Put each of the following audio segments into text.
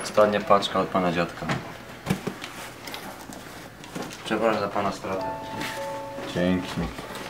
Ostatnia paczka od pana dziadka. Przepraszam za pana stratę. Dzięki.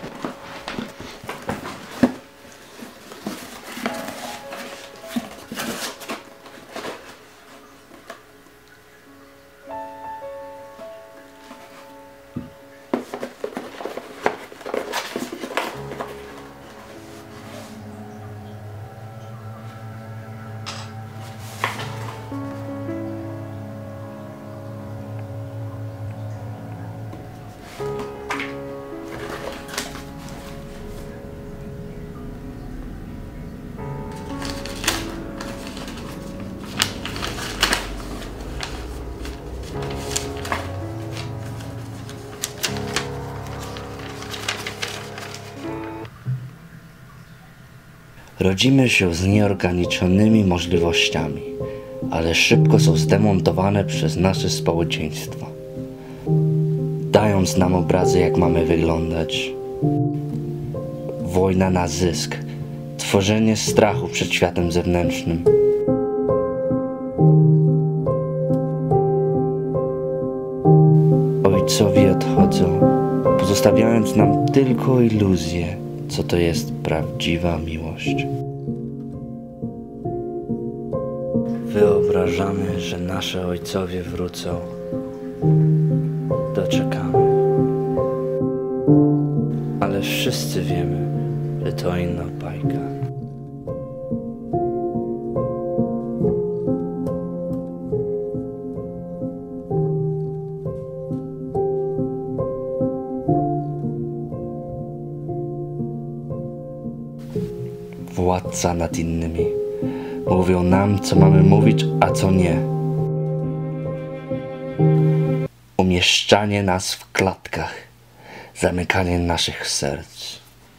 Rodzimy się z nieograniczonymi możliwościami, ale szybko są zdemontowane przez nasze społeczeństwo, dając nam obrazy, jak mamy wyglądać. Wojna na zysk, tworzenie strachu przed światem zewnętrznym. Ojcowie odchodzą, pozostawiając nam tylko iluzję, co to jest prawdziwa miłość. Wyobrażamy, że nasze ojcowie wrócą. Doczekamy. Ale wszyscy wiemy, że to inna bajka. Władca nad innymi. Mówią nam, co mamy mówić, a co nie. Umieszczanie nas w klatkach. Zamykanie naszych serc.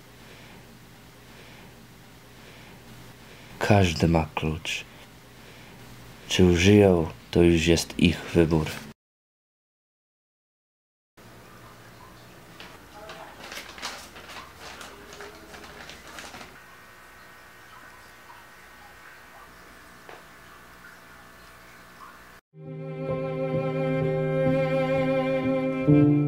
Każdy ma klucz. Czy użyją, to już jest ich wybór. Thank you.